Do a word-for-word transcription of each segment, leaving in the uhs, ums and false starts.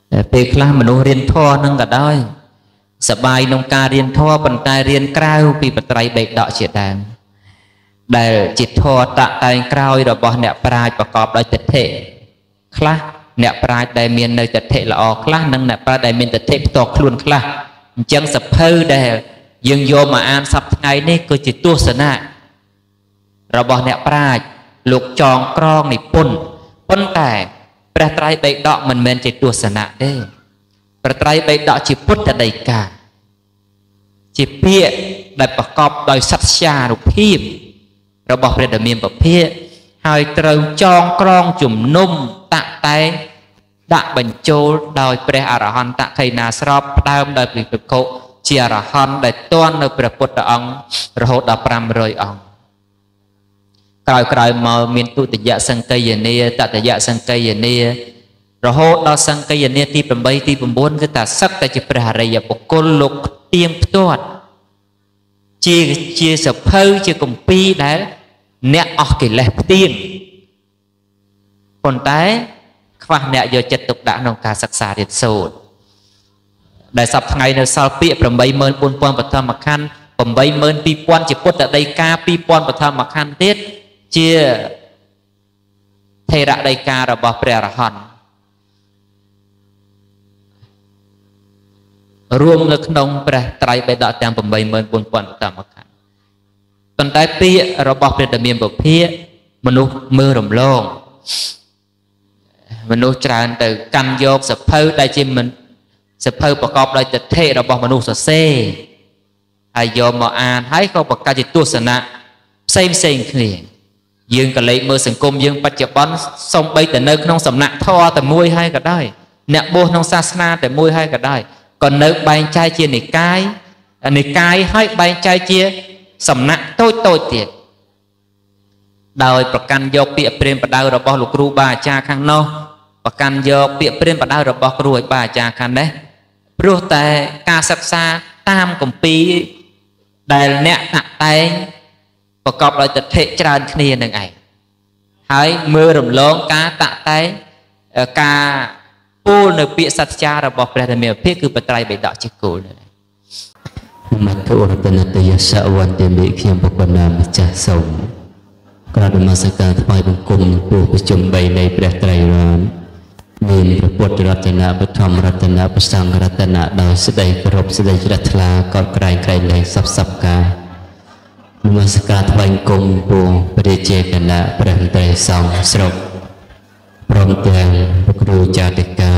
ពេលខ្លះមនុស្សរៀនធម៌នឹងក៏ដោយសបាយក្នុងការរៀនធម៌ប៉ុន្តែរៀនក្រៅពីបត្រៃបេដកជាដើមដែលជាធម៌តតែងក្រោយរបស់អ្នកប្រាជ្ញប្រកបដោយទិដ្ឋិខ្លះអ្នកប្រាជ្ញដែលមាននៅទិដ្ឋិល្អខ្លះនិងអ្នកប្រាជ្ញដែលមានទិដ្ឋិផ្ទាល់ខ្លួនខ្លះអញ្ចឹងសភៅដែលយើងយកមកអានសប្តាហ៍ថ្ងៃនេះគឺជាទស្សនៈរបស់អ្នកប្រាជ្ញលោកចងក្រងនិពន្ធប៉ុន្តែព្រះត្រៃបិដកមិនមែនជាទស្សនៈទេព្រះត្រៃបិដកជាពុទ្ធដីកាជាពាក្យដែលប្រកបដោយសត្យានុភាពរបស់ព្រះដ៏មានពភាកហើយត្រូវចងក្រងជំនុំតាក់តែងដាក់បញ្ចូលដោយព្រះអរហន្តខេណាស្របផ្ដើមដោយព្រះភិក្ខុជាអរហន្តដែលទាន់នៅព្រះពុទ្ធអង្គរហូតដល់ប្រាំរយអង្គក្រោយក្រោយមកមានទុតិយសង្កេយនាតតយសង្កេយនារហូតដល់សង្កេយនាទីប្រាំបីទីប្រាំបួនគឺថាសឹកតែជាព្រះអរិយបុគ្គលលោកទៀងផ្ទាត់ជាជាសភៅជាគម្ពីរដែលអ្នកអស់កិលេសផ្ទៀងប៉ុន្តែខ្វះអ្នកយកចិត្តទុកដាក់ក្នុងការសិក្សារៀនសូត្រដែលសប្តាហ៍ថ្ងៃនៅសល់ពាក្យ 84000 បឋមខណ្ឌ 82000 ជាពុទ្ធដីកា 2000 បឋមខណ្ឌទៀតជាថេរដីការបស់ព្រះអរហន្តរួមនៅក្នុងព្រះត្រៃបិដកទាំង 84000 បឋមខណ្ឌប៉ុន្តែពាក្យរបស់ព្រះដ៏មានពភាកមនុស្សមើលរំលងមនុស្សច្រើនទៅកាន់យកសភៅដែលជាមិនសភៅប្រកបដោយទិដ្ឋិរបស់មនុស្សសរសេរហើយយកមកអានហើយក៏បង្កើតជាទស្សនៈផ្សេងផ្សេងគ្នាយើងក៏លេចមើលសង្គមយើងបច្ចុប្បន្នសំបីតែនៅក្នុងសំណាក់ធម៌តែមួយហើយក៏ដោយអ្នកបួសក្នុងសាសនាតែមួយហើយក៏ដោយក៏នៅបែងចែកជានិកាយនិកាយហើយបែងចែកជាសំណាក់តូចតូចទៀតដោយប្រកាន់យកពាក្យព្រានប្រដៅរបស់លោកគ្រូបាអាចារ្យខាងនោះប្រកាន់យកពាក្យព្រានប្រដៅរបស់គ្រូឲ្យបាអាចារ្យខាងនេះព្រោះតែការសិក្សាតាមគម្ពីរដែលអ្នកដាក់តែងប្រកបដោយទិដ្ឋិច្រើនគ្នានឹងឯងហើយមើលរំលងការតាក់តែងការពោលនៅពាក្យសត្យារបស់ព្រះធម្មភិគឺបត្រៃបិដកជាគោលនេះមត្តឧរតនតយសវន្តិមិខ្ញុំបកណាម្ចាស់សូមក្រោយនមស្ការថ្វាយបង្គំពោះប្រជុំបីនៃព្រះត្រៃរតន៍មានព្រះពុទ្ធរតនៈបឋមរតនៈព្រះសង្ឃរតនៈដោយសេចក្តីគោរពសេចក្តីជ្រះថ្លាកោតក្រែងក្រែងលែងសពសពការនមស្ការថ្វាយបង្គំពោះព្រះជាគណៈព្រះមន្ត្រីសង្ឃស្រុកព្រមទាំងព្រះគ្រូចាតិកា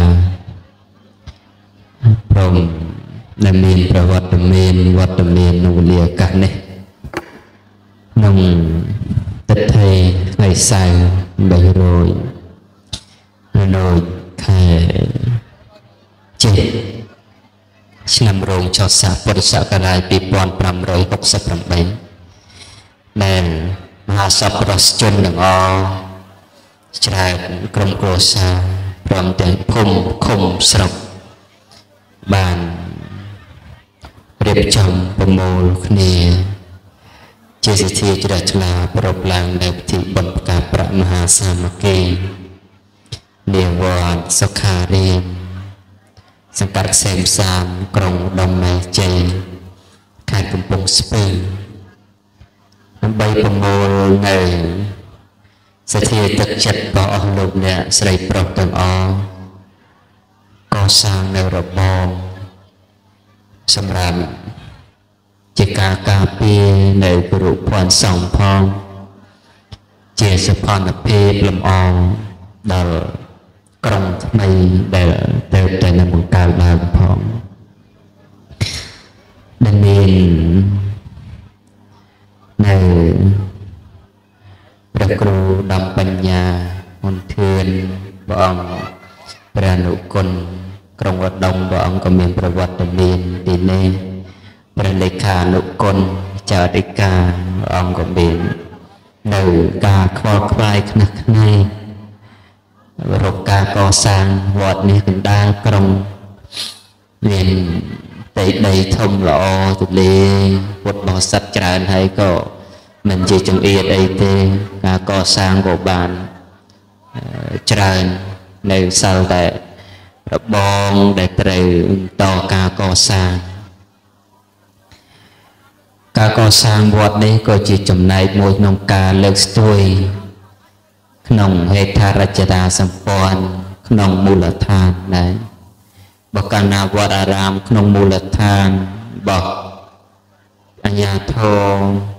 ព្រមដែលមានប្រវត្តិមានវត្តមាននៅវេលាឱកាសនេះក្នុងទិដ្ឋិថ្ងៃសៅរ៍បីរយនៅខែចេឆ្នាំរោងចស័កពុទ្ធសករាជ ពីរពាន់ប្រាំរយហុកសិបប្រាំបីដែលមហាសប្បុរសជនទាំងអស់ច្រើនក្រុមគ្រួសារព្រមទាំងភូមិឃុំស្រុកបានរៀបចំប្រមូលគ្នាជាសិទ្ធិជ្រះថ្លាប្រពឡើងនៅពិធីបុណ្យផ្កាប្រាក់មហាសាមគ្គីនាវត្តសុខារាមសង្កាត់ខ្សែមសាមក្រុងដុំម៉ែជ័យខេត្តកំពង់ស្ពឺដើម្បីប្រមូលនៅសទ្ធាទឹកចិត្តរបស់អស់លោកអ្នកស្រីប្រុសទាំងអស់កសាងនៅរបងសម្រាប់ជាការការពារនៅព្រោះភ័ណ្ឌសង្ឃផងជាសភនភាពលំអដល់ក្រុងថ្មីដែលទៅតែនឹងបង្កើតឡើងផងដែលមាននៅព្រះគ្រូដំបញ្ញាមន្ធានព្រះអង្គព្រះអនុគុណក្រុងរដុងព្រះអង្គក៏មានប្រវត្តិមានទីនេះព្រះលេខានុគុណចៅអធិការព្រះអង្គក៏មាននៅការខ្វល់ខ្វាយខ្នះខ្នែងរកការកសាងវត្តនេះកណ្ដាលក្រុងមានដីដីធំល្អទូលាយពុទ្ធបរិស័ទច្រើនហើយក៏មិនជាចង្អៀតអីទេការកសាងក៏បានច្រើននៅសល់តែរបងដែលត្រូវតការកសាងការកសាងវត្តនេះក៏ជាចំណែកមួយក្នុងការលើកស្ទួយក្នុងហេដ្ឋារចនាសម្ព័ន្ធក្នុងមូលដ្ឋានដែរបើកាលណាវត្តអារាមក្នុងមូលដ្ឋានរបស់អាជ្ញាធរ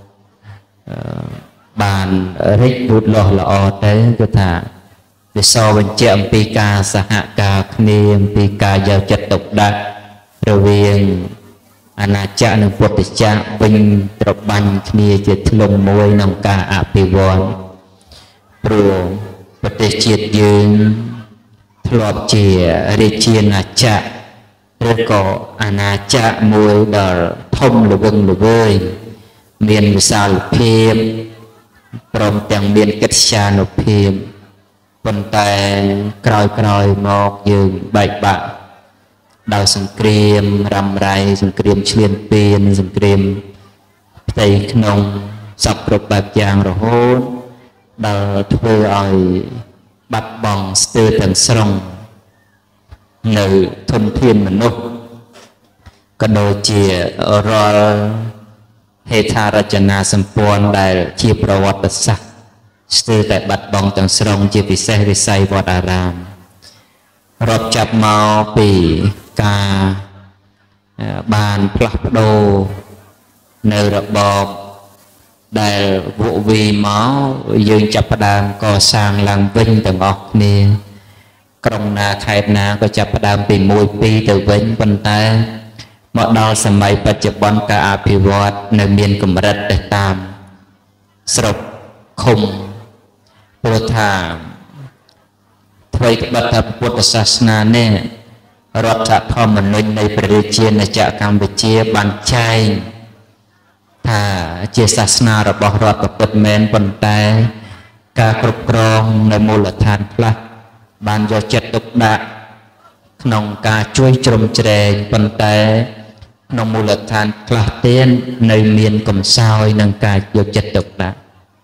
បានរិចលូតលាស់ល្អទៅគឺថាវាសបញ្ជាក់អំពីការសហការគ្នាអំពីការយកចិត្តទុកដាក់រវាងអាណាចក្រនិងពុទ្ធចក្រវិញត្របាញ់គ្នាជាធ្លុងមួយក្នុងការអភិវឌ្ឍព្រោះប្រទេសជាតិយើងធ្លាប់ជារាជាណាចក្រឬក៏អាណាចក្រមួយដ៏ធំល្វឹងល្វើយមានវិសាលភាពព្រមទាំងមានកិត្យានុភាពប៉ុន្តែក្រោយក្រោយមកយើងបែកបាក់ដោយសង្គ្រាមរ៉ាំរ៉ៃសង្គ្រាមឈ្លានពានសង្គ្រាមផ្ទៃក្នុងសពគ្រប់បែបយ៉ាងរហូតដល់ធ្វើឲ្យបាត់បង់ស្ទើរទាំងស្រុងនៅធនធានមនុស្សក៏ដូចជារាល់ហេដ្ឋារចនាសម្ព័ន្ធដែលជាប្រវត្តិសាស្ត្រស្ទើរតែបាត់បង់ទាំងស្រុងជាពិសេសវិស័យវត្តអារាមរាប់ចាប់មកពីការបានផ្លាស់ប្ដូរនៅរបបដែលវក់វីមកយើងចាប់ផ្ដើមកសាងឡើងវិញទាំងអស់គ្នាក្រុងណាខេត្តណាក៏ចាប់ផ្ដើមពីមួយពីរទៅវិញប៉ុន្តែមកដល់សម័យបច្ចុប្បន្នការអភិវឌ្ឍនៅមានកម្រិតទៅតាមស្រុកឃុំព្រោះថាអ្វីក្បិតថាពុទ្ធសាសនានេះរដ្ឋធម្មនុញ្ញនៃព្រះរាជាណាចក្រកម្ពុជាបានចែងថាជាសាសនារបស់រដ្ឋពិតមែនប៉ុន្តែការគ្រប់គ្រងនៅមូលដ្ឋានខ្លះបានយកចិត្តទុកដាក់ក្នុងការជួយជ្រោមជ្រែងប៉ុន្តែក្នុងមូលដ្ឋានខ្លះទៀតនៅមានកំសោយនឹងការយកចិត្តទុកដាក់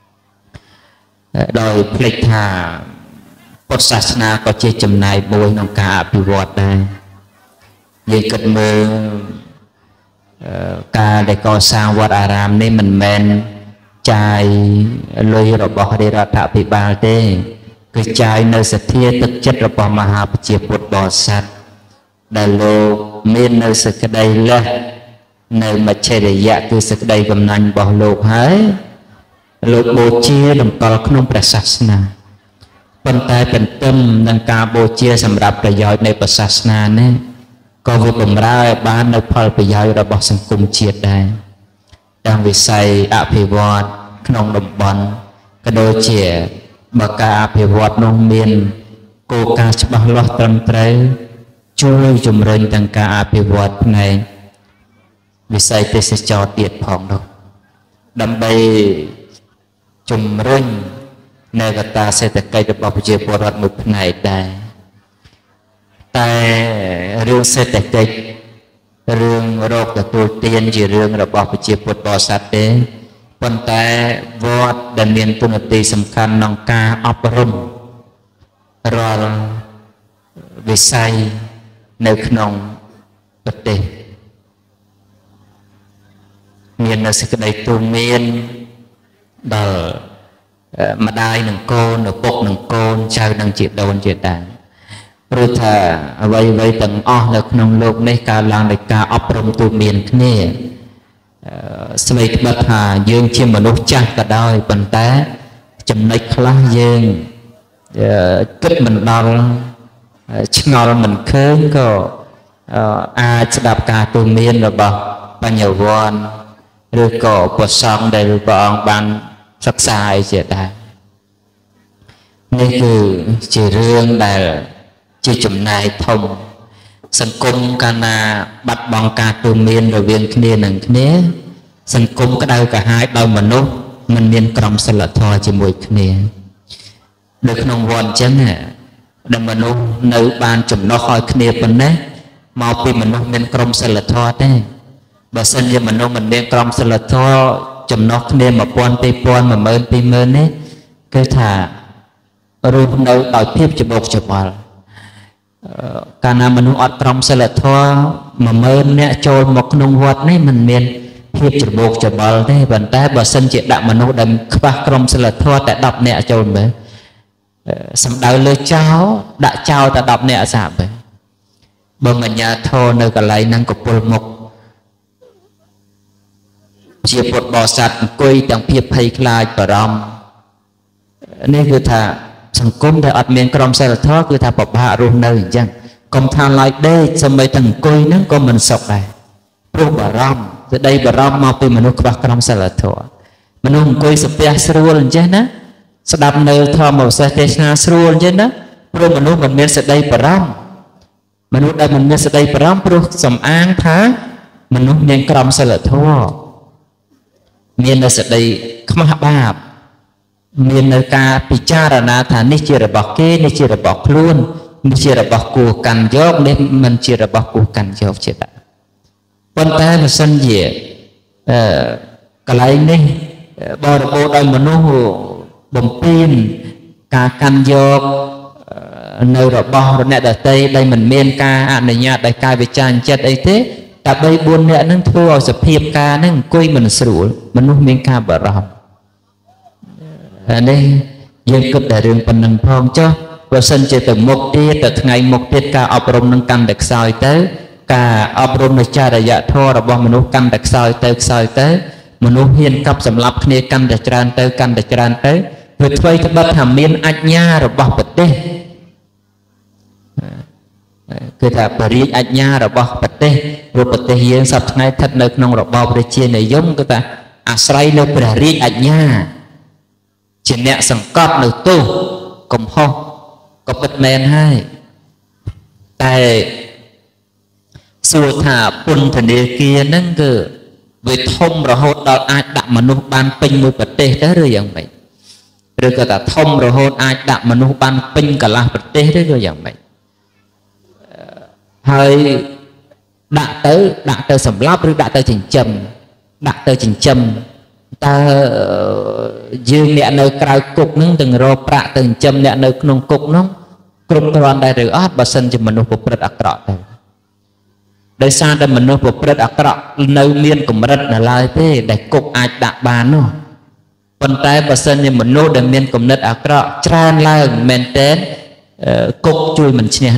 ដោយភ្លេចថាពុទ្ធសាសនាក៏ជាចំណែកមួយក្នុងការអភិវឌ្ឍដែរយើងគិតមើលការដែលកសាងវត្តអារាមនេះមិនមែនចាយលុយរបស់រាជរដ្ឋាភិបាលទេគឺចាយនៅសទ្ធាទឹកចិត្តរបស់មហាប្រជាពុទ្ធបរិស័ទដែលលោកមាននៅសេចក្តីលេះនៅមច្ឆរិយៈគឺសេចក្តីកំណាញ់របស់លោកហើយលោកបូជាតម្កល់ក្នុងព្រះសាសនាប៉ុន្តែទន្ទឹមនឹងការបូជាសម្រាប់ប្រយោជន៍នៃព្រះសាសនានេះក៏វាបម្រើឲ្យបាននៅផលប្រយោជន៍របស់សង្គមជាតិដែរទាំងវិស័យអភិវឌ្ឍក្នុងតំបន់ក៏ដូចជាបើការអភិវឌ្ឍនោះមានគោលការណ៍ច្បាស់លាស់ត្រឹមត្រូវជួយជំរុញទាំងការអភិវឌ្ឍផ្នែកវិស័យទេសចរណ៍ទៀតផងនោះដើម្បីជំរុញនៅកត្តាសេដ្ឋកិច្ចរបស់ប្រជាពលរដ្ឋមួយផ្នែកដែរតែរឿងសេដ្ឋកិច្ចរឿងរោគទទួលទានជារឿងរបស់ប្រជាពលរដ្ឋបរិស័ទទេប៉ុន្តែវត្តដែលមានតួនាទីសំខាន់ក្នុងការអប់រំរាល់វិស័យនៅក្នុងប្រទេសមាននៅសេចក្តីទូន្មានដល់ម្ដាយនឹងកូនឪពុកនឹងកូនចៅនឹងជាដូនជាតាព្រោះថាអ្វីអ្វីទាំងអស់នៅក្នុងโลกនេះកើតឡើងដោយការអប់រំទូន្មានគ្នាស្វ័យក្បិតថាយើងជាមនុស្សចាស់ក៏ដោយប៉ុន្តែចំណុចខ្លះយើងគិតមិនដល់ឆ្ងល់មិនឃើញក៏អាចស្ដាប់ការទូន្មានរបស់បញ្ញវន្តឬក៏ព្រះសង្ឃដែលព្រះអង្គបានសិក្សាឲ្យជាដែរនេះគឺជារឿងដែលជាចំណែកធំសង្គមកាលណាបាត់បង់ការទូន្មានរវាងគ្នានឹងគ្នាសង្គមក្តៅក្រហាយដោយមនុស្សមិនមានក្រមសីលធម៌ជាមួយគ្នានៅក្នុងវត្តអញ្ចឹងដែលមនុស្សនៅបានចំណោះឲ្យគ្នាប៉ុណ្ណេះមកពីមនុស្សមានក្រមសីលធម៌ទេបើសិនជាមនុស្សមិនមានក្រមសីលធម៌ចំណោះគ្នាmộtពាន់ពីរពាន់មួយម៉ឺនពីរម៉ឺននេះគឺថារស់នៅដោយភាពច្បោកច្បល់កាលណាមនុស្សអត់ក្រមសិលធម៌មួយម៉ឺនអ្នកចូលមកក្នុងវត្តនេះមិនមានភាពច្របូកច្របល់ទេប៉ុន្តែបើសិនជាដាក់មនុស្សដែលខ្វះក្រមសិលធម៌តែដប់អ្នកចូលមើលសំដៅលើចោលដាក់ចោលតែដប់អ្នកសាប់ទេបើអញ្ញាធម៌នៅកន្លែងហ្នឹងកពុលមុខជាពុទ្ធបរិស័ទអង្គុយទាំងភាពភ័យខ្លាចបារម្ភនេះគឺថាសង្គមដែលអត់មានក្រមសីលធម៌គឺថាពិបាករស់នៅអញ្ចឹងកុំថាឡើយដេកសម្បីតែអង្គុយហ្នឹងក៏មិនសុខដែរព្រោះបារម្ភសេចក្តីបារម្ភមកពីមនុស្សខ្វះក្រមសីលធម៌មនុស្សអង្គុយសាពះស្រួលអញ្ចឹងណាស្ដាប់នៅធម៌វិសេសទេសនាស្រួលអញ្ចឹងណាព្រោះមនុស្សមិនមានសេចក្តីបារម្ភមនុស្សដែលមិនមានសេចក្តីបារម្ភព្រោះសំអាងថាមនុស្សមានក្រមសីលធម៌មានសេចក្តីខ្មាស់បាបមាននៅការពិចារណាថានេះជារបស់គេនេះជារបស់ខ្លួននេះជារបស់គួរកាន់យកនេះមិនជារបស់គួរកាន់យកជាតាប៉ុន្តែបើសិនជាអឺកន្លែងនេះបរិបូរដោយមនុស្សបំពេញការកាន់យកនៅរបស់អ្នកដទៃដែលមិនមានការអនុញ្ញាតដោយកាយវិការចិត្តអីទេតែបីបួនអ្នកហ្នឹងធ្វើឲ្យសភាពការហ្នឹងអង្គុយមិនស្រួលមនុស្សមានការបារម្ភអានេះយើងគិតតែរឿងប៉ុណ្្នឹងផងចុះបើសិនជាទៅមុខទៀតទៅថ្ងៃមុខទៀតការអប់រំនឹងកាន់តែខ្សោយទៅការអប់រំនៃចរិយាធម៌របស់មនុស្សកាន់តែខ្សោយទៅខ្សោយទៅមនុស្សហ៊ានកັບសម្លាប់គ្នាកាន់តែច្រើនទៅកាន់តែច្រើនទៅវាធ្វើឲ្យក្បត់ថាមានអញ្ញារបស់ប្រទេសគឺថាបរិយាអញ្ញារបស់ប្រទេសព្រោះប្រទេសយើងសពថ្ងៃស្ថិតនៅក្នុងរបបប្រជានិយមគឺថាអាស្រ័យនៅព្រះរាជអញ្ញាជាអ្នកសង្កត់នៅទោសកំហុសក៏ពិតមែនហើយតែសួរថាពន្ធនាគារហ្នឹងគឺវាធំរហូតដល់អាចដាក់មនុស្សបានពេញមួយប្រទេសទៅឬយ៉ាងម៉េចឬក៏ថាធំរហូតអាចដាក់មនុស្សបានពេញកន្លះប្រទេសឬក៏យ៉ាងម៉េចហើយដាក់ទៅដាក់ទៅសម្លាប់ឬដាក់ទៅចិញ្ចឹមដាក់ទៅចិញ្ចឹមតើយើងអ្នកនៅក្រៅគុកហ្នឹងទាំងរកប្រាក់ទៅចិញ្ចឹមអ្នកនៅក្នុងគុកហ្នឹងគ្រប់គ្រាន់ដែរឬអត់បើសិនជាមនុស្សប្រព្រឹត្តអាក្រក់ទៅដោយសារតែមនុស្សប្រព្រឹត្តអាក្រក់នៅមានកម្រិតនៅឡើយទេដែលគុកអាចដាក់បាននោះប៉ុន្តែបើសិនជាមនុស្សដែលមានគំនិតអាក្រក់ច្រើនឡើងមែនទែនគុកជួយមិនឈ្នះ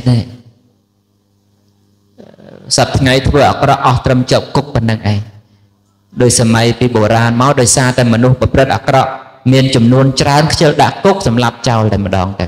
ទេសប្តាហ៍ថ្ងៃធ្វើអាក្រក់អស់ត្រឹមជាប់គុកប៉ុណ្្នឹងឯងដោយសម័យពីបុរាណមកដោយសារតែមនុស្សប្រព្រឹត្តអាក្រក់មានចំនួនច្រើនខ្ជិលដាក់គុកសម្រាប់ចោលតែម្ដងទៅ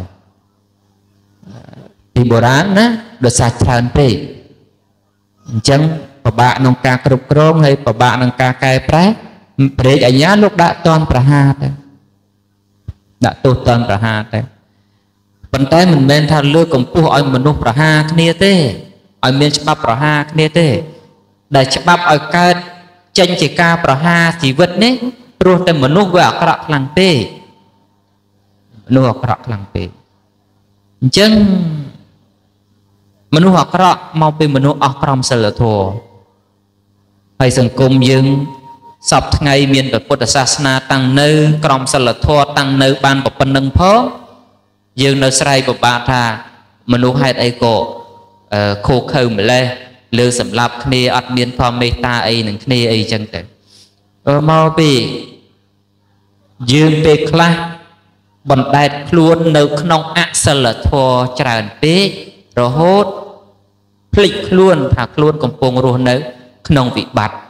ពីបុរាណណាដោយសារច្រើនពេកអញ្ចឹងពិបាកក្នុងការគ្រប់គ្រងហើយពិបាកក្នុងការកែប្រែព្រះរាជអាជ្ញាលោកដាក់ទណ្ឌប្រហារទៅដាក់ទោសទណ្ឌប្រហារទៅប៉ុន្តែមិនមែនថាលើកកម្ពស់ឲ្យមនុស្សប្រហារគ្នាទេឲ្យមានច្បាប់ប្រហារគ្នាទេដែលច្បាប់ឲ្យកើតចេញជាការប្រហារជីវិតនេះព្រោះតែមនុស្សវាអាក្រក់ខ្លាំងពេកមនុស្សអាក្រក់ខ្លាំងពេកអញ្ចឹងមនុស្សអាក្រក់មកពីមនុស្សអស់ក្រមសីលធម៌ហើយសង្គមយើងសពថ្ងៃមានពុទ្ធសាសនាតាំងនៅក្រមសីលធម៌តាំងនៅបានប៉ុណ្្នឹងផងយើងនៅស្រ័យពិបាកថាមនុស្សហេតុអីក៏ខូខើម្លេះលើសម្លាប់គ្នាអត់មានផងមេត្តាអីនឹងគ្នាអីចឹងទៅមកពីយើងពេលខ្លះបណ្ដែតខ្លួននៅក្នុងអសិលធម៌ច្រើនពេករហូតភ្លេចខ្លួនថាខ្លួនកំពុងរស់នៅក្នុងវិបត្តិ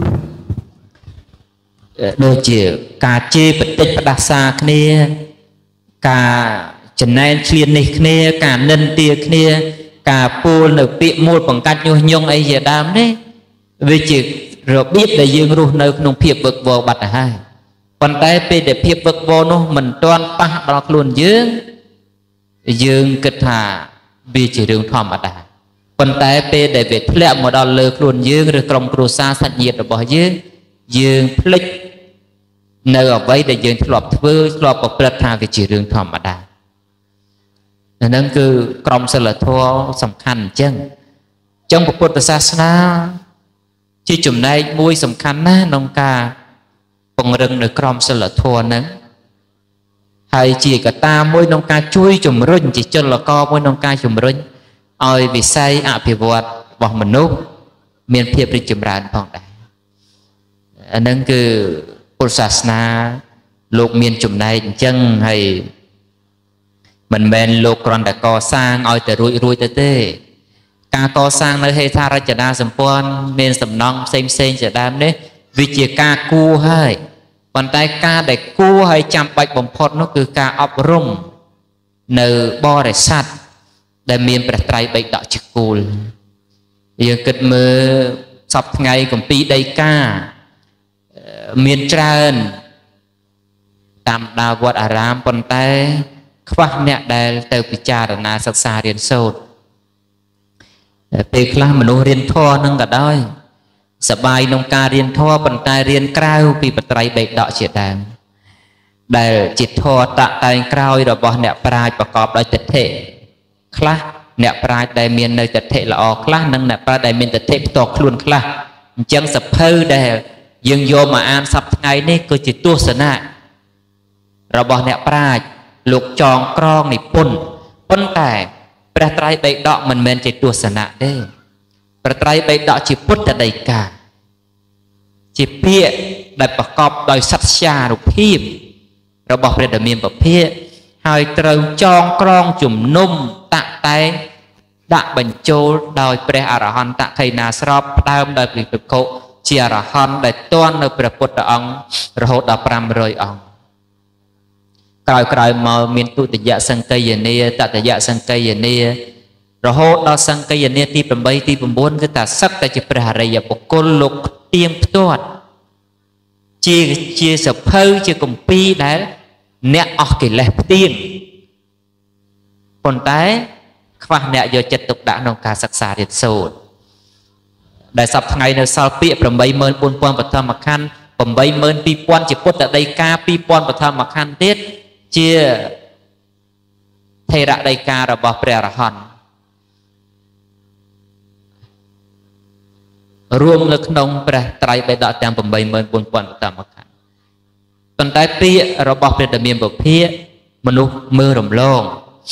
ដូចជាការជេរបតិចផ្ដាសាគ្នាការចំណែនឆ្លៀននេះគ្នាការនិន្ទាគ្នាការពោលនៅពាក្យមូលបង្កាច់ញុះញង់អីជាដើមនេះវាជារបៀបដែលយើងរស់នៅក្នុងភាពវឹកវរបាត់ទៅហើយប៉ុន្តែពេលដែលភាពវឹកវរនោះមិនទាន់ប៉ះដល់ខ្លួនយើងយើងគិតថាវាជារឿងធម្មតាប៉ុន្តែពេលដែលវាធ្លាក់មកដល់លើខ្លួនយើងឬក្រុមគ្រួសារសាច់ញាតិរបស់យើងយើងភ្លេចនៅអ្វីដែលយើងធ្លាប់ធ្វើធ្លាប់ប្រព្រឹត្តថាវាជារឿងធម្មតាហ្នឹងគឺក្រមសីលធម៌សំខាន់អញ្ចឹងអញ្ចឹងពុទ្ធសាសនាជាចំណែកមួយសំខាន់ណាស់ក្នុងការពង្រឹងនៅក្រមសីលធម៌ហ្នឹងហើយជាកត្តាមួយក្នុងការជួយជំរុញជាចលករមួយក្នុងការជំរុញឲ្យវិស័យអភិវឌ្ឍរបស់មនុស្សមានភាពរីកចម្រើនផងដែរអានឹងគឺពុទ្ធសាសនាលោកមានចំណែកអញ្ចឹងហើយមិនមែនលោកគ្រាន់តែកសាងឲ្យតែរួចរួចទៅទេការកសាងនៅហេដ្ឋារចនាសម្ព័ន្ធមានសំណង់ផ្សេងផ្សេងជាដើមនេះវាជាការគួរហើយប៉ុន្តែការដែលគួរហើយចាំបាច់បំផុតនោះគឺការអប់រំនៅបរិស័ទដែលមានព្រះត្រៃបិដកជាគោលយើងគិតមើលសពថ្ងៃគម្ពីរដីកាមានច្រើនតាមដាវត្តអារាមប៉ុន្តែខ្វះអ្នកដែលទៅពិចារណាសិក្សារៀនសូត្រពេលខ្លះមនុស្សរៀនធម៌នឹងក៏ដោយសប្បាយក្នុងការរៀនធម៌ប៉ុន្តែរៀនក្រៅពីបត្រៃបិដកជាដើមដែលជាធម៌តតែងក្រោយរបស់អ្នកប្រាជ្ញប្រកបដោយទិដ្ឋិខ្លះអ្នកប្រាជ្ញដែលមាននៅទិដ្ឋិល្អខ្លះនិងអ្នកប្រាជ្ញដែលមានទិដ្ឋិផ្ទាល់ខ្លួនខ្លះអញ្ចឹងសភៅដែលយើងយកមកអានសប្តាហ៍ថ្ងៃនេះគឺជាទស្សនៈរបស់អ្នកប្រាជ្ញលោកចងក្រងនិពន្ធប៉ុន្តែព្រះត្រៃបិដកមិនមែនជាទស្សនៈទេព្រះត្រៃបិដកជាពុទ្ធដីកាជាពាក្យដែលប្រកបដោយសត្យានុភាពរបស់ព្រះដ៏មានពភាកហើយត្រូវចងក្រងជំនុំតាក់តែងដាក់បញ្ចូលដោយព្រះអរហន្តខេណាស្របផ្ដើមដោយព្រះភិក្ខុជាអរហន្តដែលទាន់នៅព្រះពុទ្ធអង្គរហូតដល់ប្រាំរយអង្គក្រោយក្រោយមកមានទុតិយសង្កេយនាតតយសង្កេយនារហូតដល់សង្កេយនាទីប្រាំទី 9គឺថាសឹកតែជាព្រះអរិយបុគ្គលលោកទៀងផ្ទាត់ជាជាសភៅជាគម្ពីរដែលអ្នកអស់កិលេសផ្ទៀងប៉ុន្តែខ្វះអ្នកយកចិត្តទុកដាក់ក្នុងការសិក្សារៀនសូត្រដែលសប្តាហ៍ថ្ងៃនៅសល់ពាក្យ 84000 បឋមខណ្ឌ 82000 ជាពុទ្ធដីកា ពីរពាន់ បឋមខណ្ឌទៀតជាថេរដីការបស់ព្រះអរហន្តរួមនៅក្នុងព្រះត្រៃបិដកទាំង 84000 បឋមខណ្ឌប៉ុន្តែពាក្យរបស់ព្រះដ៏មានពភាកមនុស្សមើលរំលង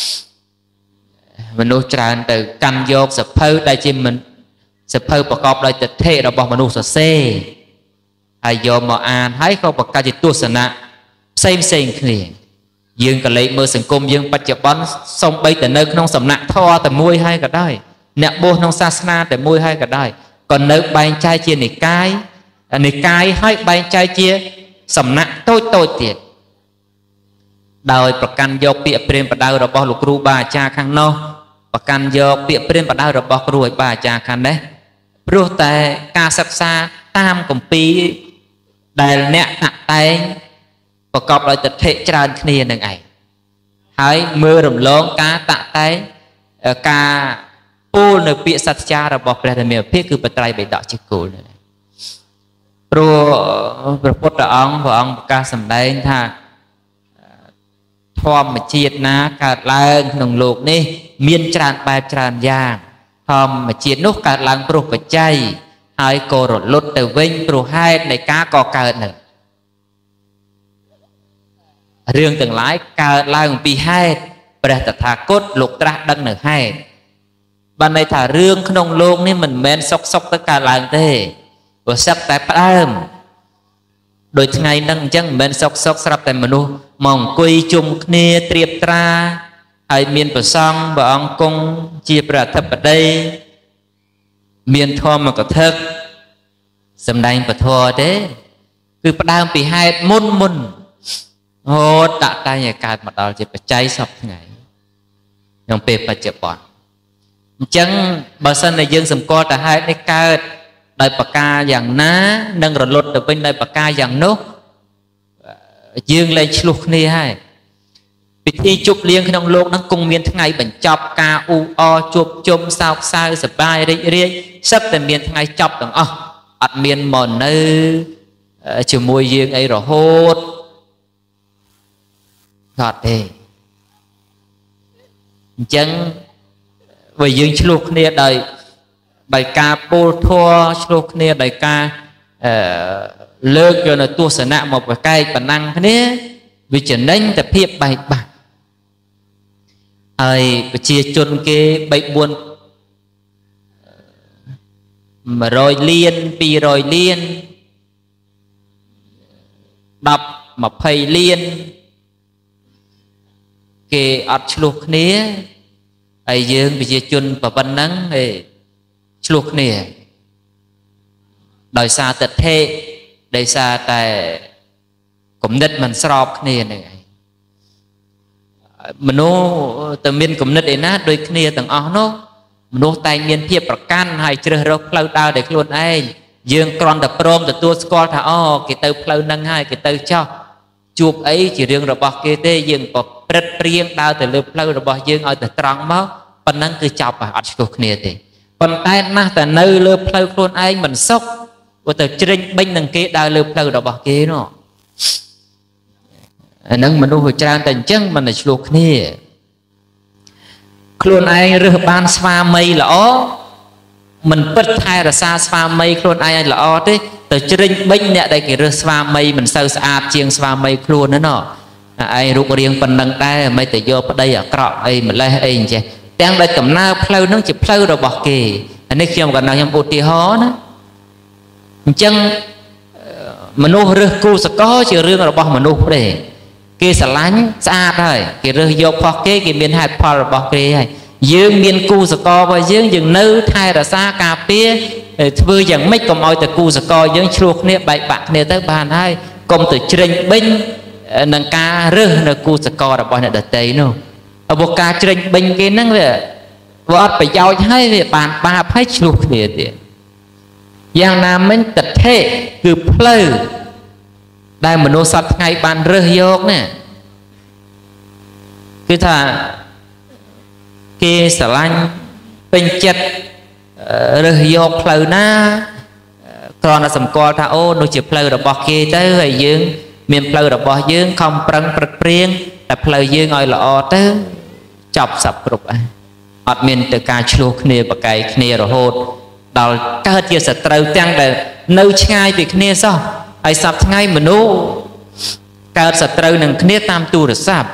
មនុស្សច្រើនទៅកាន់យកសភៅដែលជាសភៅប្រកបដោយទិដ្ឋិរបស់មនុស្សសរសេរហើយយកមកអានហើយក៏បង្កើតជាទស្សនៈផ្សេងផ្សេងគ្នាយើងក៏លេខមើលសង្គមយើងបច្ចុប្បន្នសំបីតែនៅក្នុងសំណាក់ធម៌តែមួយហើយក៏ដោយអ្នកបួសក្នុងសាសនាតែមួយហើយក៏ដោយក៏នៅបែងចែកជានិកាយនិកាយហើយបែងចែកជាសំណាក់តូចតូចទៀតដោយប្រកាន់យកពាក្យព្រានប្រដៅរបស់លោកគ្រូបាអាចារ្យខាងនោះប្រកាន់យកពាក្យព្រានប្រដៅរបស់គ្រូឲ្យបាអាចារ្យខាងនេះព្រោះតែការសិក្សាតាមគម្ពីរដែលអ្នកតាក់តែងប្រកបដោយទិដ្ឋិច្រើនគ្នានឹងឯងហើយមើលរំលងការតាក់តែងការពោលនៅពាក្យសត្យារបស់ព្រះធម្មវិភាកគឺបត្រៃបិដកជាគោលព្រោះព្រះពុទ្ធអង្គព្រះអង្គប្រកាសសម្ដែងថាធម្មជាតិណាកើតឡើងក្នុងโลกនេះមានច្រើនបែបច្រើនយ៉ាងធម្មជាតិនោះកើតឡើងព្រោះបច្ច័យហើយក៏រលត់ទៅវិញព្រោះហេតុនៃការកកើតនឹងរឿងទាំងឡាយកើតឡើងពីហេតុព្រះតថាគតលោកត្រាស់ដឹងនៅហេតុបានន័យថារឿងក្នុងโลกនេះមិនមែនសុកសុកទៅកើតឡើងទេព្រោះសឹកតែផ្ដើមដោយថ្ងៃហ្នឹងអញ្ចឹងមិនមែនសុកសុកស្រាប់តែមនុស្សមកអង្គុយជុំគ្នាត្រៀបត្រាហើយមានប្រសង់ព្រះអង្គគង់ជាព្រះអធិបតីមានធម៌កថាសម្ដែងពធទេគឺផ្ដើមពីហេតុមុនមុនហូតដាក់តែឲ្យកើតមកដល់ជាបច្ច័យសពថ្ងៃក្នុងពេលបច្ចុប្បន្នអញ្ចឹងបើសិនតែយើងសម្គាល់តែហេតុនេះកើតដោយប្រការយ៉ាងណានឹងរលត់ទៅវិញដោយប្រការយ៉ាងនោះយើងលែងឆ្លោះគ្នាហើយពិធីជប់លៀងក្នុងโลกហ្នឹងគង់មានថ្ងៃបញ្ចប់ការអ៊ូអរជួបជុំសោកសៅសប្បាយរីករាយសឹកតែមានថ្ងៃចប់ទាំងអស់អត់មានមកនៅជាមួយយើងអីរហូតអត់ទេអញ្ចឹងបើយើងឆ្លោះគ្នាដោយដោយការពោលធัวឆ្លោះគ្នាដោយការអឺលើកយកនៅទស្សនៈមកប្រកែកប៉ុណ្ណឹងគ្នាវាចំណេញតែភាពបែកបាក់ហើយប្រជាជនគេបីបួន một rồi liên pi rồi liên đập một phây liên kê ọt chluộc nia ai dương bị chia chun và văn nắng thì chluộc nia đời xa tật thê đời xa tại cũng nít mình sọp nia này mình nó từ miền cũng nít đến nát đôi nia từng ó nó mình nó tay miền phía bạc can hay chơi rô lâu đào để luôn ai dương còn tập prom tập tua score thà o cái tàu lâu nâng hai cái tàu cho chụp ấy chỉ riêng rồi bỏ kia tê dương bỏ rất riêng đào từ lớp lâu rồi bỏ dương ở từ trăng máu phần năng cứ chọc à ở chỗ kia thì phần tay na từ nơi lớp lâu luôn ai mình sốc và từ trên bên đằng kia đào lớp lâu rồi bỏ kia nó nâng mình nuôi trang tình chân mình là chỗ kia luôn ai rửa ban spa mây lõ mình bất thay là xa spa mây luôn ai lõ thế từ trên bên nè đây cái rửa spa mây mình sâu sạch chiêng spa mây luôn nữa nọ ai rút riêng phần năng tay mấy từ vô đây ở cọ ấy mình lấy ấy chứ đang đây cầm na phơi nó chỉ phơi rồi bỏ kì anh ấy khi mà còn nào nhầm bột thì hó nữa chân mình nuôi rửa cu sẽ có chỉ riêng rồi bỏ mình nuôi để kia sẽ lánh xa thôi kia rửa vô phó kia kia miền hai phó rồi bỏ kia dương miền cu sẽ có và dương dừng nữ thay là xa cà phê vừa chẳng mấy còn mọi từ cu sẽ có dương chuột nè bảy bạc nè tới bàn hai công từ trên binh nâng ca rư nè cu sẽ co là bao nhiêu đợt tây nữa ở bộ ca trên binh cái năng về vợ phải giaoให้về bàn ba phải chuột nè thì giang nam mình tật thế cứ plei đây mình nô sạch ngay bàn rư vô nè cứ thà kia sả lanh bên chật rư vô plei na còn là sầm co thà ô nó chỉ plei rồi bỏ kia tới rồi dương miền plei rồi bỏ dương không prăng prật priengแต่plei dương ngồi lọ tới chọc sập rụp à ọt miền từ ca chua kia bậc cái kia rồi hốt đào các chia sẻ trâu tăng là nấu ngay việc kia sao ai sập ngay mà nấu các sẻ trâu nâng kia tam tu được sập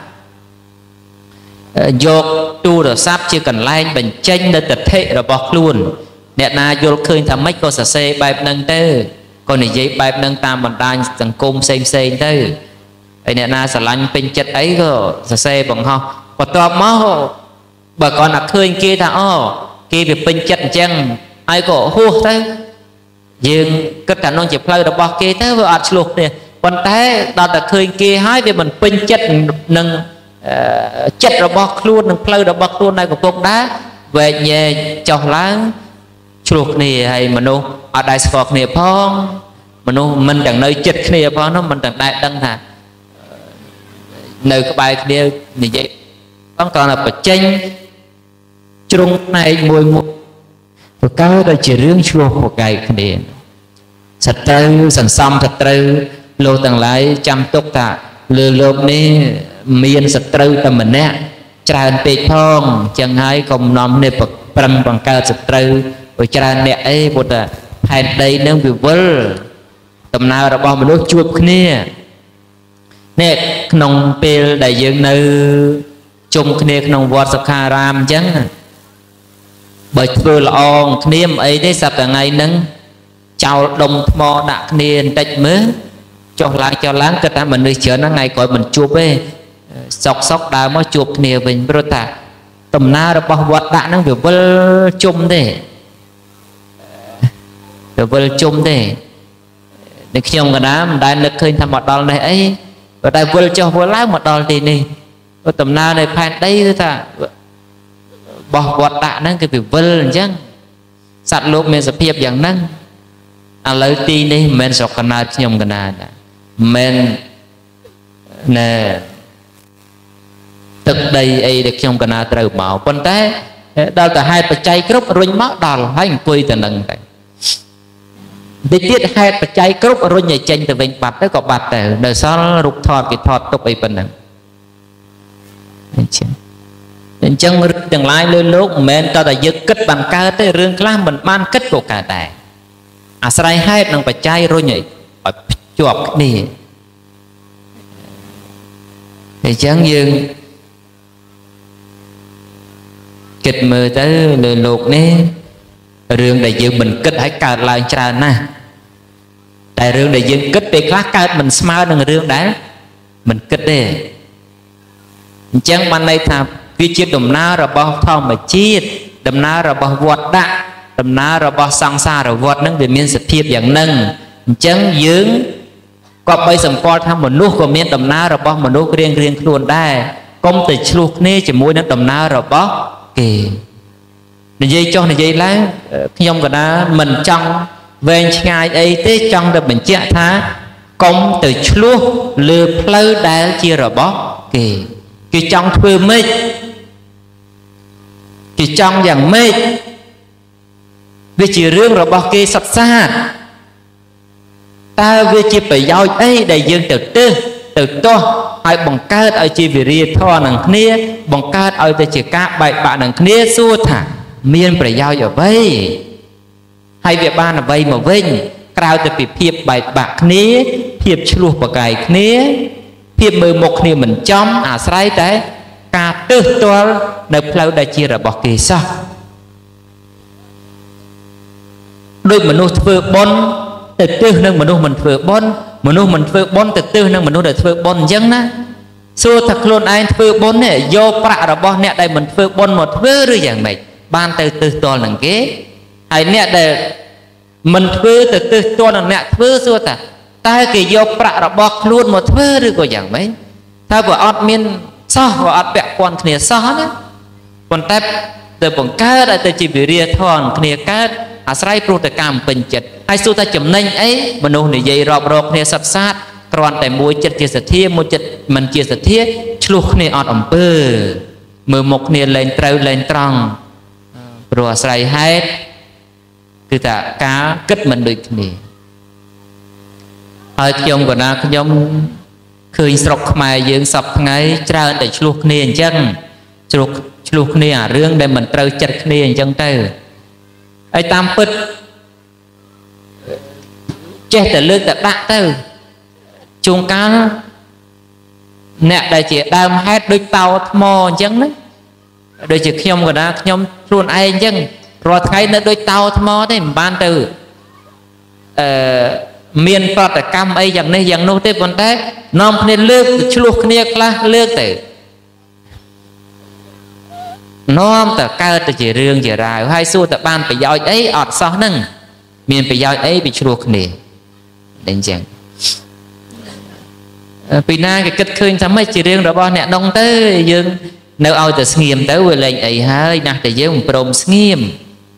dọc tu được sắp chỉ cần lên bình tranh để tật hệ rồi bọc luôn nè na vô khơi thầm mấy cô sẽ bài nâng tư còn này giấy bài nâng tam bàn đai từng cung xem xem tư ấy nè na sẽ lanh pin chất ấy cơ sẽ xe bằng ho và to máu bà con là khơi kia thà ô kia việc pin chất chân ai có hô thế nhưng tất cả non chỉ plei được bọc kia thế vừa ạt luộc nè còn thế đó là khơi kia hai về mình pin chất nâng chất rồi bọc luôn nâng plei được bọc luôn này của cục đá về nhà chọc láng chuột này hay mà nô ở đại sọc này phong mà nô mình đang nơi chất này phong nó mình đang đại đăng hả nơi cái bài kia như vậy con còn là bậc tranh trung này mùi mùi và cao đây chỉ riêng chuột một ngày này sạch trâu sẵn xong thật trâu lô tầng lái chăm túc tạ lừa lộp này miền sạch trâu tầm mình nè tràn bệt phong chẳng hay không nóm này bậc bằng bằng cao sạch trâu rồi tràn nè ấy một là hai đây nâng bị vỡ tầm nào đã bỏ một đôi chuột kia nè nông pê đại dương nơi chung kia nông vọt sạc hà ram chẳng bởi vừa là ong niêm ấy đấy sắp cả ngày nâng chào đồng mò đạc niên tách mớ cho lại cho láng cái ta mình đi chở nó ngày gọi mình chụp ấy sọc sọc đào mới chụp nhiều mình bro ta tầm nào đã bỏ vọt đạn nó vừa vơ chung thế vừa vơ chung thế để khi ông cái đó mình đang lực khơi thầm một đòn này ấy và đại vơ cho vơ lái một đòn thì này tầm nào này phải đây ta bỏ vọt đạn nó cái việc vơ chứ sạt lúc mình sẽ phiệp dạng năng à lấy tin đi mình sọc cái nào nhom cái nào mình nè thực đây ấy được trong cái nào trời bảo con té đó là hai bậc chay cướp rồi mất đòn hai quỳ từ nâng này đi tiết hai bậc chay cướp rồi nhảy tranh từ bên bạt tới có bạt từ đời sau rụt thọt cái thọt tục ấy bên nâng nên chân từng lái lên lúc mình ta là giật kết bằng ca tới rương lá mình ban kết của cả đại à sai hai nâng bậc chay rồi nhảy ở chuột đi thì chẳng dừng kịch mơ tới lời lục nè rương để dương mình kích hãy cào lại trà nè tại rương để dương kích để khác cào mình smart đừng rương đá mình kích đi chẳng ban này thà vi chiết đầm na rồi bao thong mà chiết đầm na rồi bao vọt đạ đầm na rồi bao sang xa rồi vọt nâng về miền sạch thiệp dạng nâng chẳng dương có bây giờ coi tham một nút của miền đầm na rồi bao một nút riêng riêng luôn đây công ty chuột nè chỉ mũi nó đầm na rồi bao kì này dây cho này dây lá nhông cả đó mình trong về ngày ấy thế trong được mình chạy thá công từ chuột lừa pleu đá chia rồi bao kì kì trong thuê mê kì trong dạng mê vì chỉ riêng rồi bao kì sạch xa ta vì chỉ phải giao ấy để dương từ tư từ to ai bằng cát ai chỉ vì riêng thọ nằng kia bằng cát ai từ chỉ cá bậy bạn nằng kia xua thả miên phải giao ở vây hay việc ban là vây mà vinh cao từ bị phiệp bậy bạc kia phiệp chua bạc cày kia phiệp mười một kia mình trong à sai đấy cả tư to nơi lâu đại chia là bọc kỳ sao đôi mình nuôi vừa bon từ tư nâng mình nuôi mình vừa bon mình nuôi mình vừa bon từ tư nâng mình nuôi được vừa bon dân á xưa thật luôn anh vừa bon này do bạ là bon nè đây mình vừa bon một vừa rồi dạng này ban từ từ to là kế hay nè để mình vừa từ từ to là nè vừa xưa ta ta kỳ do bạ là bọc luôn một vừa rồi của dạng mấy ta vừa ọt miên sao vừa ọt bẹ quan kia sao nhá còn ta từ bằng cá đã từ chỉ bị ria thon kia cá à sai pro từ cam bình chật ai xu ta chấm nênh ấy mình nô này dây rọp rọp kia sát sát còn tại môi chật chia sẻ thiê môi chật mình chia sẻ thiê chluộc này ọt ẩm bơ mười một này lên trâu lên trăng rồi sai hết từ ta cá kết mình được này ở trong của nó giống khơi sọc mài dương sọc ngay trao để chluộc này chân chluộc chluộc này à riêng để mình trâu chật này chân trâu ai tam bứt che từ lưng từ đạn từ chung cá nè đại chỉ đam hết đôi tàu mò chân đấy đôi chỉ nhom của nó nhom luôn ai chân rồi thấy nó đôi tàu mò đấy ban từ miền Phật ở cam ấy dạng này dạng nô tê vấn đề nom nên lương chluộc kia là lương từ nom từ cao từ chỉ riêng chỉ ra hai xu từ ban phải giao ấy ọt sao nâng miền phải giao ấy bị chluộc nè đến chẳng vì na cái kết khơi thắm mấy chỉ riêng đó bao nè đông tới dương nếu ao từ nghiêm tới về lệnh ấy hơi nè từ dương prom nghiêm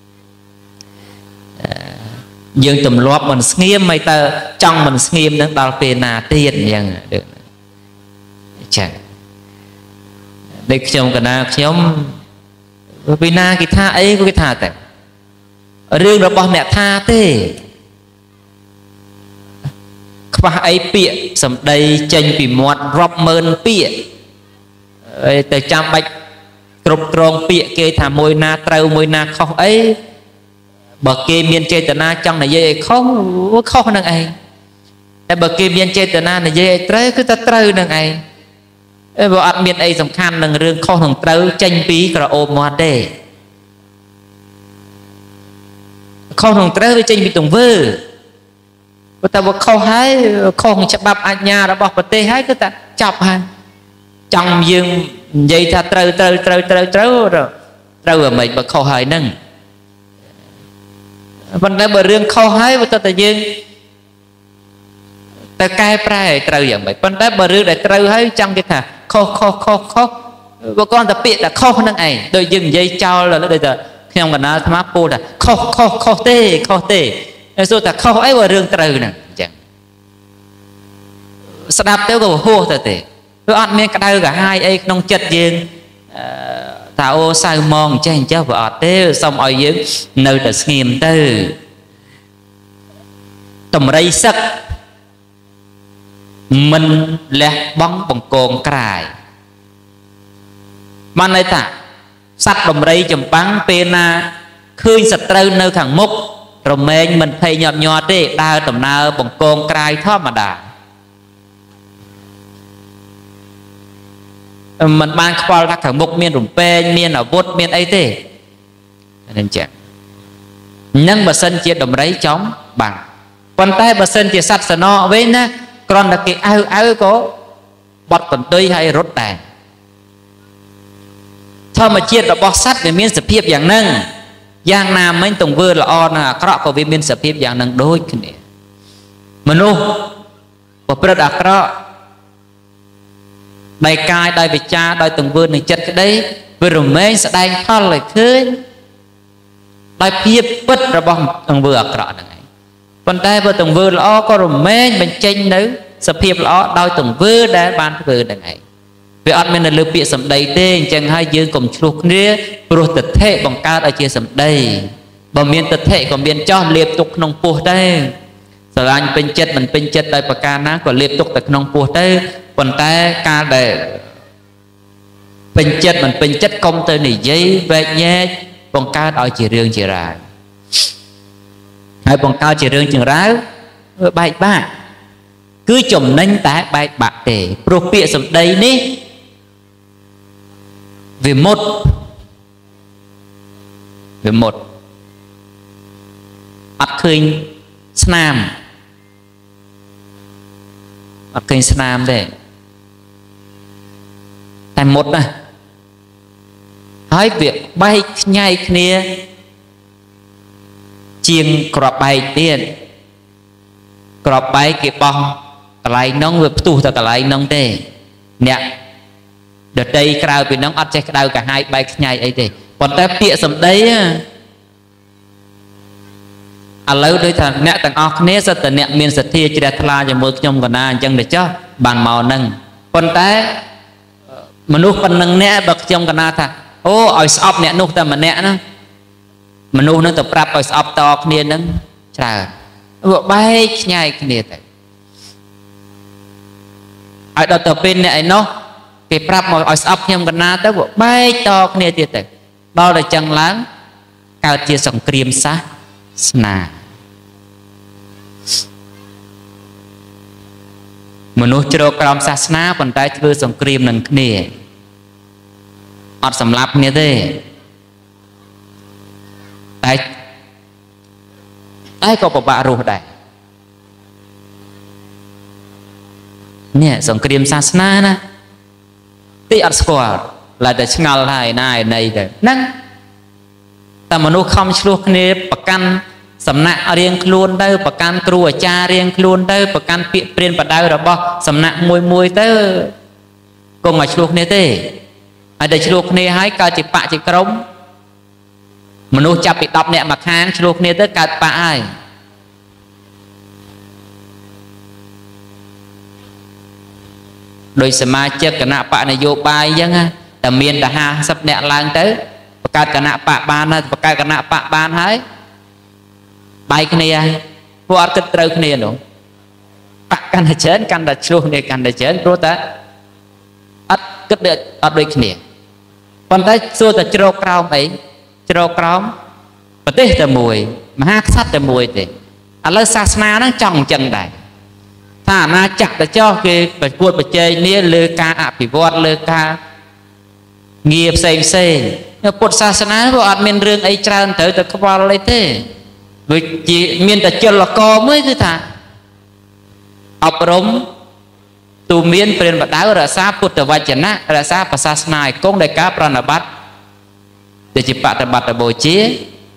dương tụm lọp mình nghiêm mấy tờ trong mình nghiêm nó đào về nà tiền chẳng được chẳng để trong cái nào nhóm vì na cái tha ấy có cái tha tại riêng đó bao nè tha thế và ấy bịa sầm đầy tranh bị mọt rộp mơn bịa từ trăm bạch cục tròn bịa kê thả môi na trâu môi na không ấy bờ kê miền chơi từ na trong này dây không không năng ấy bờ kê miền chơi từ na này dây trâu cứ ta trâu năng ấy vợ ăn miền ấy sầm khăn năng riêng không thằng trâu tranh bí cả ôm mọt đề không thằng trâu với tranh bị tùng vư taบอกเขาให้เขาคงจะแบบอัญญาเราบอกประเทศให้ก็แต่จับให้จังยังยัยถ้าเตาเตาเตาเตาเตาเราเตาแบบไหนบอกเขาให้นั่งวันนั้นบอกเรื่องเขาให้ว่าแต่ยังแต่ใกล้ปลายเตาอย่างไรวันนั้นบอกเรื่องแต่เตาให้จังกี่ท่าเขาเขาเขาเขาบอกก่อนแต่เปียแต่เขานั่งไงโดยยังยัยเจ้าเราแล้วโดยแต่ขยำกันนะธรรมะปูแต่เขาเขาเขาเต้เขาเต้số ta không ấy vào rừng trời nè chẳng sao đáp tới cái hô ta thế tôi ăn miếng cái đau cả hai ấy nông chật dương tao ô sao mong cho anh cháu vợ thế xong ở dưới nơi ta nghiêm tư tầm đây sắc mình lẹ bóng bằng cồn cài mà này ta sắc tầm đây chấm bắn pena khơi sạch trâu nơi thằng mốc rồi mình mình thấy nhọt nhọt đi đau tầm nào bằng cồn cài thoát mà đà mình ban khoa ra thằng mốc miền rụng pe miền ở vốt miền ấy thế nên chẳng nâng bà sân chia đồng rấy chóng bằng còn tay bà sân chia sạch sẵn nọ với ná còn là cái áo áo có bọt còn tươi hay rốt đàn thôi mà chia là bọt sắt về miên sập hiệp dạng nâng dạng nam mấy tổng vừa là o là có có về miên sập hiệp dạng nâng đôi cái này mà nô và bây giờ có đại cai đại vị cha đại tổng vừa này chất cái đấy vừa rồi mấy sẽ đánh thoát lại khơi đại hiệp bất là bom tổng vừa có này còn tay vừa tổng vừa là o có rồi mấy mình tranh nữa sập hiệp là đôi tổng vừa đã ban vừa này vì anh mình là lưu bị sầm đầy tên chẳng hai dương cùng chuộc nia pro tật thế bằng cao ở chia sầm đầy bằng miền tật thế còn miền cho liệp tục nông pua đây rồi anh bên chết mình bên chết đây bậc ca ná còn liệp tục tật nông pua đây còn tay ca để bên chết mình bên chết công tới này giấy về nhé bằng cao ở chỉ riêng chỉ ra hai bằng cao chỉ riêng chừng ráo bài ba cứ chồng nâng tá bài bạc để pro bịa sầm đầy ní vì một vì một bắt khơi snam bắt khơi snam đây tại một này hỏi việc bay nhai kia chiên cọp bay tiền cọp bay kịp bong lại nông về tu thật lại nông tê nè đợt đây cào vì nóng ăn chạy đau cả hai bay nhảy ấy thì còn ta bịa sầm đấy à lâu đôi thằng nè thằng óc nè sao tận nè miền sạt thi chỉ đặt la cho mưa trong còn na chẳng để cho bàn màu nâng còn ta mà nuốt phần nâng nè bậc trong còn na thà ô ỏi sọp nè nuốt ta mà nè nó mà nuốt nó tập rap ỏi sọp to kia nâng trời bộ bay nhảy kia thế ở đó tập bên này nó cái prap mồi ấp nhầm gần na tới bộ bay to kia tiệt tới đó là chẳng láng cao chia sòng kriêm sát nà mình nuôi cho crom sát na còn tay chưa sòng kriêm nâng kia ọt sầm lấp như thế tay tay có bộ bạ ruột đây nè sòng kriêm sát na nè tí ở square là để ngալ hai này này để nâng ta mà nó không chuộc nè bậc căn sầm nặng riêng luôn đâu bậc căn cừu cha riêng luôn đâu bậc căn bị priên bậc đâu rồi bo sầm nặng mùi mùi tới cùng mà chuộc nè thế ai để chuộc nè hái cả chỉ bạ chỉ cống mà nó chập bị đập nè mặt hàng chuộc nè tới cả bạ ai đôi xem mai chơi cái nạ bạ này vô bài dân á tầm miền đã ha sắp nẹt lang tới bậc cái nạ bạ ban á bậc cái nạ bạ ban hái bài cái này vô cái trâu cái này nữa bạ căn là chén căn là chuông này căn là chén rồi ta ắt cất được ở đôi cái này còn tới xưa ta trâu cào ấy trâu cào và tết ta mùi mà hát sắt ta mùi thì à lơ sa na nó trồng chân này thà na chặt để cho cái bạch vuột bạch chơi nia lơ ca ạ bị vót lơ ca nghiệp xem xem nhưng bột sa na của admin riêng ấy tràn tới từ các bạn lấy thế vì chỉ miền ta chơi là co mới cứ thà học rống tù miền bên bạch đá ra xa bột từ vài chân á ra xa và sa na cũng đại cá prana bát để chỉ bát bát là bồi chế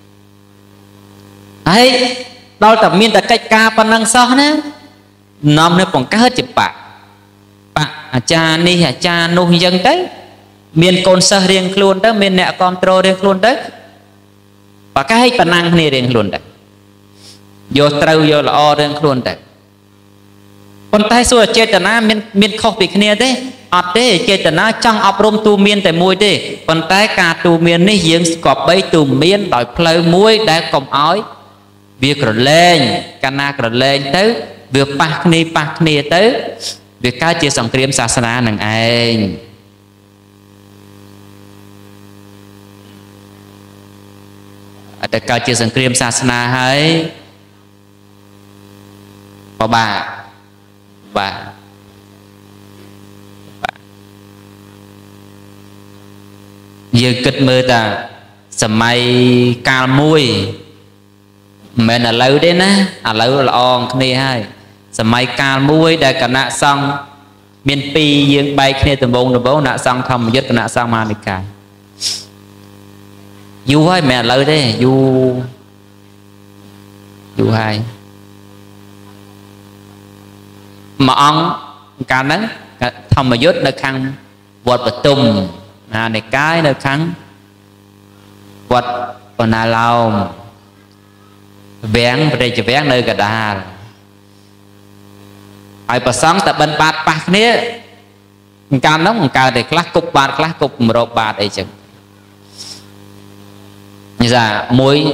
ấy đâu tập miền ta cách ca pan năng so nữa nôm nó còn cá hết chụp bạc bạc cha ni cha nuôi dân đấy miền con sơ riêng luôn đó miền nẹt control riêng luôn đấy và cái hết bản năng này riêng luôn đấy vô trâu vô là o riêng luôn đấy con tay xua chơi tận á miền miền không bị kia đấy ọt đấy chơi tận á trong ọp rôm tu miền tại môi đấy con tay cả tu miền này riêng cọp bay tu miền đòi plei muối đã cầm ói việc rồi lên cana rồi lên tới việc bạc ni bạc ni tới việc cá chia sòng kriêm sa na nằng anh ở cá chia sòng kriêm sa na hay bà bà bà giờ kịch mơ ta sầm mai cao mui mình là lâu đấy ná à lâu là on kia hai sầm mai cà muối để cả nạ xong miền pi dương bay kia từ bông từ bông nạ xong không dứt cả nạ xong mà đi cả du hai mẹ lâu đấy du du hai mà ông cả nắng thầm mà dứt nơi khăn vọt bật tung à này cái nơi khăn vọt còn là lao vén về đây chỉ vén nơi cả đà ai bà sáng ta bên bát bát này cả nóng cả để class cục bát class cục một rộp bát ấy chứ như là muối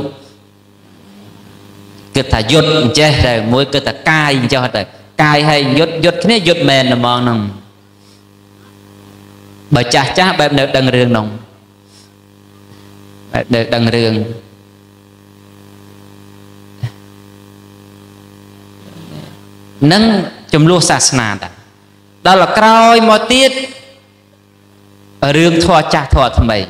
cứ thà dốt chết rồi muối cứ thà cay cho rồi cay hay dốt dốt cái này dốt mền là mòn nồng bởi chả chả bẹp được đằng rương nồng được đằng rương nâng chùm lúa sà sà đó là coi một tiết ở rương thoa cha thoa thầm mày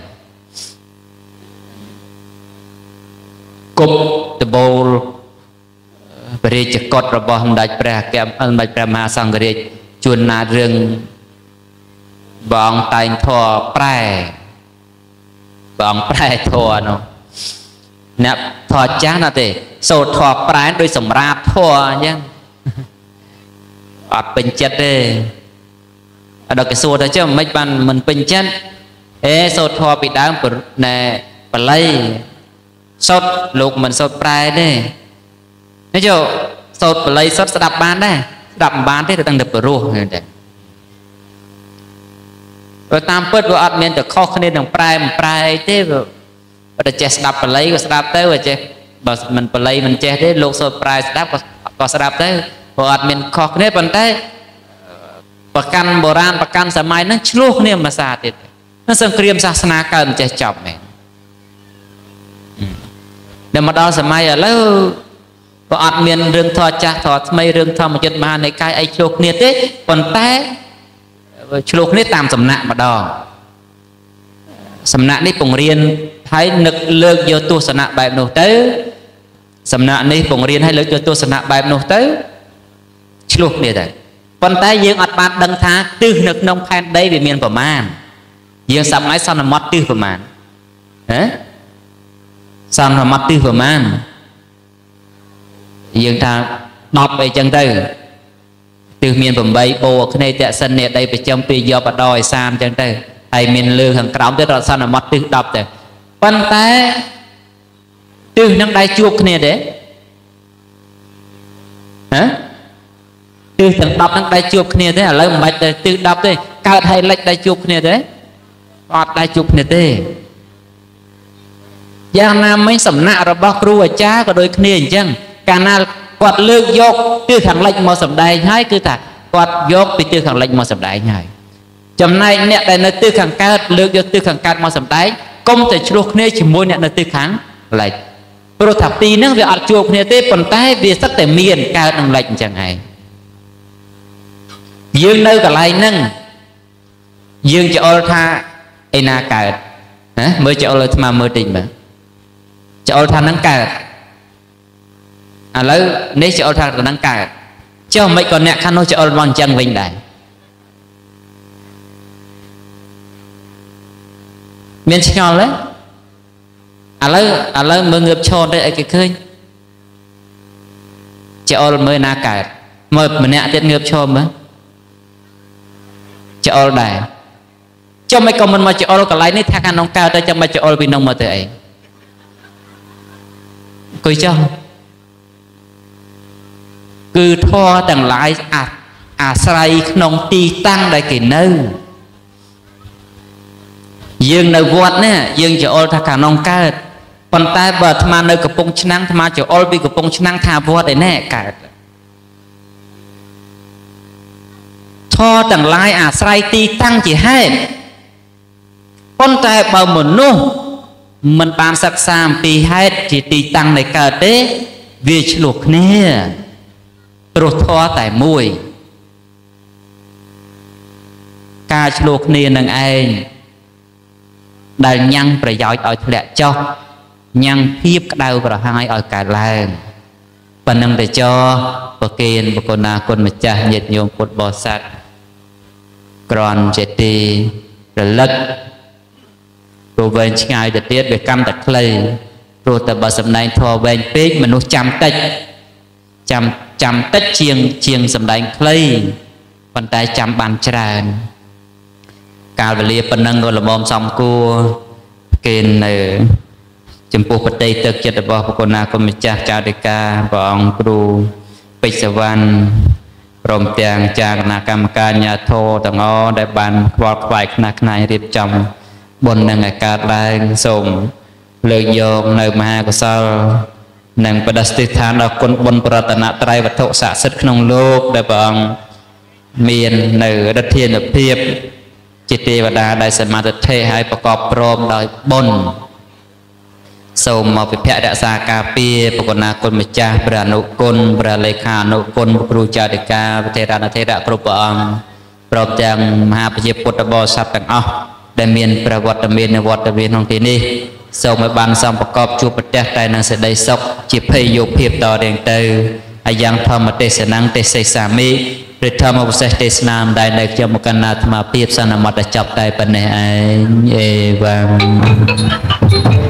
cục từ bầu về chợ cọt rồi bỏ hầm đại pra kem ăn bạch pra ma sang cái chuồn na rừng bong tay thoa pre bong pre thoa nó nè thoa chán là thế sổ thoa pre đôi sầm ra thoa nhá ở bên chết đấy ở đó cái số đó chứ mấy bạn mình bên chết ê sổ thoa bị đá nè bà lấy sốt lục mình sốt prai đấy nói chứ sốt bà lấy sốt sẽ đập bán đấy đập bán thế thì tăng được bờ rùa rồi tam bớt vào ọt miền từ kho khăn nên đồng prai một prai thế rồi rồi chết đập bà lấy và đập tới rồi chết mình bà lấy mình chết thế lục sốt prai đập có đập tới vào ọt miền kho khăn nên bằng tới bà căn bồ ran bà căn sả mai nó chluộc niềm mà xa thế nó sân kriêm xa sna cần chết chọc này để mà đó sớm mai ở lâu có ăn miên rừng thọ cha thọ mấy rừng thọ một chân mà này cái ấy chuộc nhiệt đấy còn té chuộc nhiệt tam sầm nạ mà đỏ sầm nạ đi bùng riêng thấy nực lược vô tu sầm nạ bài nổ tới sầm nạ đi bùng riêng hay lược vô tu sầm nạ bài nổ tới chuộc nhiệt đấy còn té dương ăn bát đằng thá tư nực nông phan đây vì miền của man dương sầm nói sao là mót tư của man đấy sao nó mất tiêu phẩm an dương ta đọc về chân tư từ miền bầm bay bồ cái này tại sân này đây phải trong tùy do bà đòi san chân tư thầy miền lương hàng cõng tới rồi sao nó mất tiêu đọc rồi quan té từ năm đây chuộc cái này đấy hả từ thằng đọc năm đây chuộc cái này đấy là lấy một bạch từ đọc đây cao thầy lệch đây chuộc cái này đấy ọt đây chuộc này đấy giang nam mấy sầm nạ rồi bao cua cha có đôi kia chăng cả na quạt lương dọc từ thằng lệnh mò sầm đài hai cứ thà quạt dọc bị từ thằng lệnh mò sầm đài nhảy chấm này nè đây là từ thằng cao lương dọc từ thằng cao mò sầm đài công thể chuộc nè chỉ mua nè là từ kháng lại rồi thập tì nữa về ọt chuộc nè tê phần tay về sắc thể miền cao thằng lệnh chẳng hay dương nơi cả lại nâng dương cho tha ena cả hả mới cho lời mà mới trình mà cho than nắng cả à lấy nếu cho than nắng cả cho mấy con nẹt khăn nó cho mòn chân vinh đại miền chọn đấy à lấy à lấy mới ngược cho đây cái khơi cho mới na cả mời mình nẹt tiết ngược cho mới cho đại cho mấy con mình mà cho cả lấy nít thang ăn nông cao tới cho mấy cho vì nông mà tới ấy coi cho cứ thoa tầng lại à à say nông ti tăng đại kỳ nâu dương nơi vọt nè dương cho ol thà cả nông cao còn tai bờ tham nơi cặp bông năng tham cho ol bị cặp bông năng thà vọt đấy nè cả thoa tầng lại à say ti tăng chỉ hai con tai bờ một nô mình bàn sắc sam pi hết chỉ tì tăng này cả tế vì luộc nè rồi thoa tại mùi ca luộc nè nâng anh đại nhăng phải giỏi ở lẹ cho ញ៉ាំងភាពក្តៅក្រហាយឲ្យកើតឡើងប៉ុណ្ណឹងតែចោប្រគេនបកណាគុណម្ចាស់ញាតិញោមពុទ្ធបរិស័ទក្រន់ជាទីរលឹកព្រោះវែងឆ្ងាយទៅទៀតវាកម្មតែខ្លីព្រោះតែបើសម្ដែងធម៌វែងពេកមនុស្សចាំតិចចាំចាំតិចជាងជាងសម្ដែងខ្លីប៉ុន្តែចាំបានច្រើនកាលវេលាប៉ុណ្ណឹងក៏ល្មមសំគួរគេនៅចំពោះបតីទឹកចិត្តរបស់បកណាគុណម្ចាស់ចៅតិកាព្រះអង្គគ្រូពេជ្រសវណ្ណព្រមទាំងចាគណៈកម្មការញាធរទាំងអស់ដែលបានខ្វល់ខ្វាយខ្នះខ្នែងរៀបចំបុណ្យនឹងឲ្យកើតឡើងសូមលើកយកនៅមហាកុសលនិងបដិស្ឋានដល់គុណបុណ្យប្រតនត្រ័យវត្ថុស័ក្តិសិទ្ធិក្នុងលោកដែលព្រះអង្គមាននៅឫទ្ធានុភាពជាទេវតាដែលសមាធិឲ្យប្រកបព្រមដោយបុណ្យសូមមកវិភៈរក្សាការពារបកណាគុណម្ចាស់ព្រះអនុគុណព្រះលេខាអនុគុណគ្រូចារិកាប្រធេរណធេរៈគ្រប់ព្រះអង្គព្រមទាំងមហាប្រជាពុទ្ធបរិស័ទទាំងអស់ដែលមានប្រវត្តិមានវត្តមានក្នុងទីនេះសូមឲ្យបានសំប្រកបជួបប្រទះតែនឹងសេចក្តីសុខជាភ័យយោភាពតរៀងទៅហើយយ៉ាងធម្មទេសនាងទេសេសាមិព្រះធម្មវិសេសទេសនាដែលនៅខ្ញុំមកកណ្ណាអាត្មាភាពសន្មតចប់តែប៉ុណ្ណេះឯងអេវ៉ាំ